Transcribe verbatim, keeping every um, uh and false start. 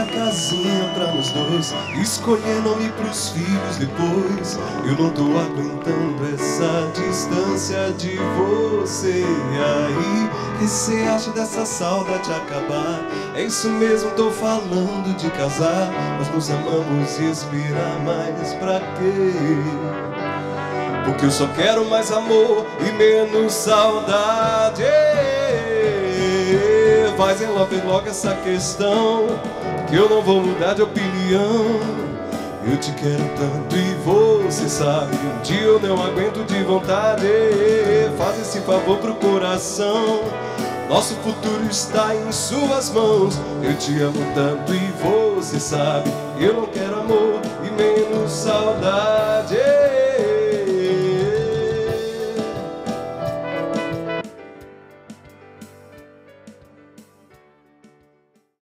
casinha pra nós dois, escolher nome pros filhos depois. Eu não tô aguentando essa distância de você. E aí, o que cê acha dessa saudade acabar? É isso mesmo, tô falando de casar. Nós nos amamos e esperar mais pra quê? Porque eu só quero mais amor e menos saudade. Faz em logo logo essa questão, que eu não vou mudar de opinião. Eu te quero tanto e você sabe, um dia eu não aguento de vontade. Faz esse favor pro coração, nosso futuro está em suas mãos. Eu te amo tanto e você sabe, eu não quero amor